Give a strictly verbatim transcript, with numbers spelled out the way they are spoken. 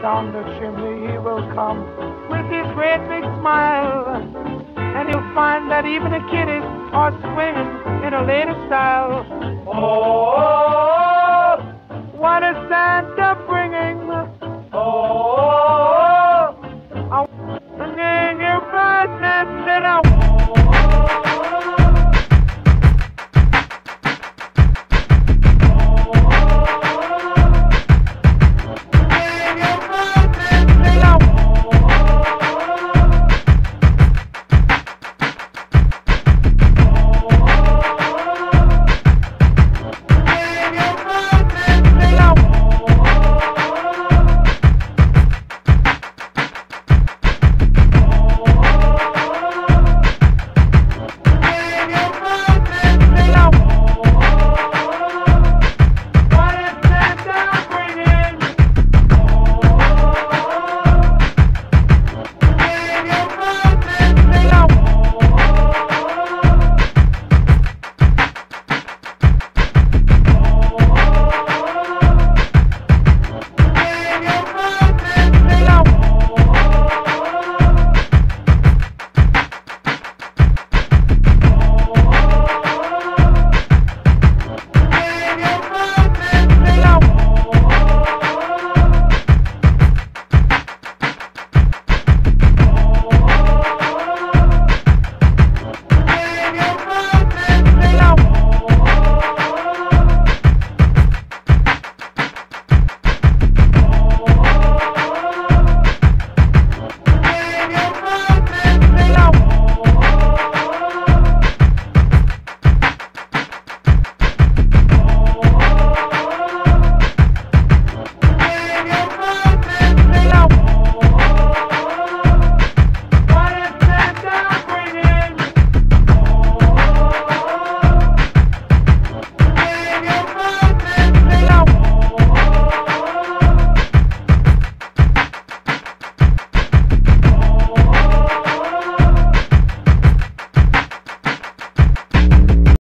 Down the chimney he will come with his great big smile. And you'll find that even the kiddies are swinging in a lady style. Oh, what is Santa bringing